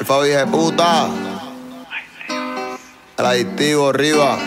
El Fabi de puta. El adictivo, Riva.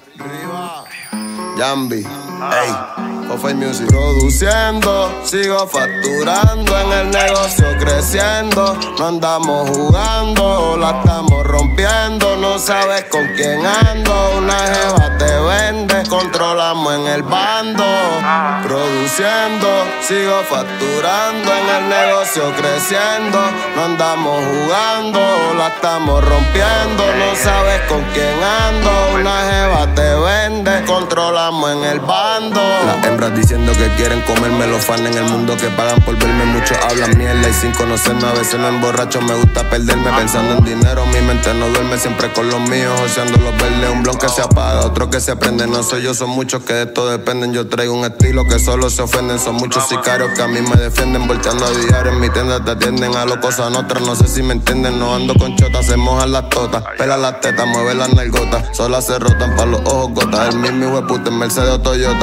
Jambi. Ey. Fofay Music. Produciendo, sigo facturando, en el negocio creciendo. No andamos jugando, la estamos rompiendo. No sabes con quién ando, una jeva te vende. Controlamos en el bando. Produciendo, sigo facturando, en el negocio creciendo. No andamos jugando, la estamos rompiendo. No sabes con quién ando, una jeva te vende. Controlamos en el bando. Las hembras diciendo que quieren comerme, los fans en el mundo que pagan por verme. Muchos hablan mierda y sin conocerme a veces me emborracho. Me gusta perderme pensando en dinero, mi mente no duerme, siempre con los míos, joseando los verdes. Un blon que se apaga, otro que se prende. No soy yo, son muchos que de esto dependen. Yo traigo un estilo que solo se ofenden. Son muchos sicarios que a mí me defienden, volteando a diario en mi tienda te atienden. A lo cosas otras, no sé si me entienden. No ando con chotas, se mojan las totas, pela las tetas, mueve las nalgotas. Solas se rotan pa' los ojos gotas. El mismo hijo de puta en Mercedes o Toyota.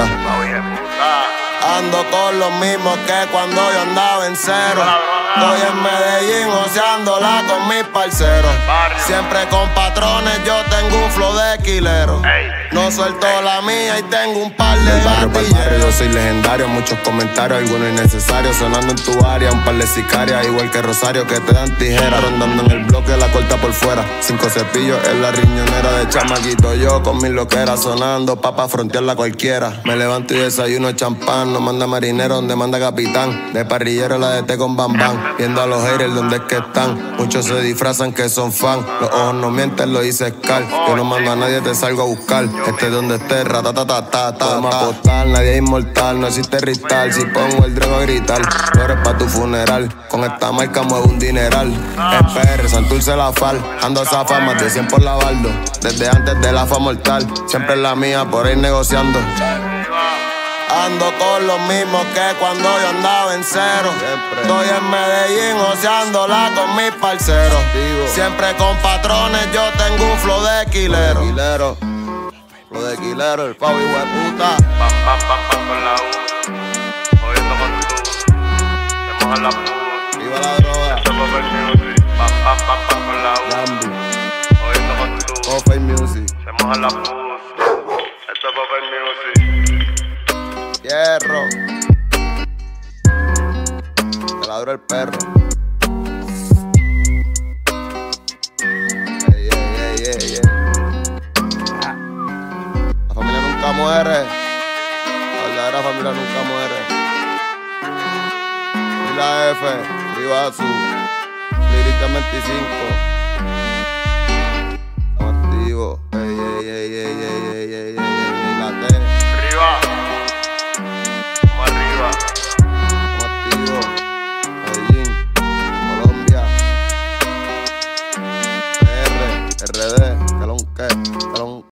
Ando con los mismos que cuando yo andaba en cero. Estoy en Medellín joseándola con mis parceros. Siempre con patrones, yo tengo un flow de quilero. No suelto la mía y tengo un par de gatilleros. Yo soy legendario, muchos comentarios, algunos innecesarios. Sonando en tu área, un par de sicarias, igual que Rosario, que te dan tijeras. Rondando en el bloque, la corta por fuera. 5 cepillos en la riñonera de chamaquito. Yo con mis loqueras sonando, pa' frontearla cualquiera. Me levanto y desayuno champán. No manda marinero donde manda capitán. De parrillero la DT con Bam Bam. Viendo a los haters donde es que están. Muchos se disfrazan que son fan. Los ojos no mienten, lo dice Scar. Yo no mando a nadie, te salgo a buscar. Esté donde esté, ratatatata. Podemos apostar, nadie es inmortal. No existe ristal, si pongo el dreno a gritar. Tú eres pa' tu funeral. Con esta marca muevo un dineral. En PR, Santurce la fal. Ando esa fama de 100 por la baldo. Desde antes de la fama mortal. Siempre es la mía, por ir negociando. Ando con los mismos que cuando yo andaba en cero. Estoy en Medellín joseándola con mis parceros. Siempre con patrones, yo tengo un flow de quilero. Flow de quilero, el Fabi de puta. Pam, pam, pam, pam con la U. Jodiendo con tu. Se mojan las púas. Viva la droga. Esto es Fofay Music. Pam, pam, pam, pam con la U. Jambi. Jodiendo con tu. Fofay Music. Se mojan las púas. Esto es Fofay Music. Hierro. Te ladró el perro. Ey, ey, ey, ey, ey. La familia nunca muere. La verdadera familia nunca muere. Y la F, Rivazu, Lírica 25. Estamos activos. Ey, ey, ey, ey, ey, ey, ey, ey, ey, la T.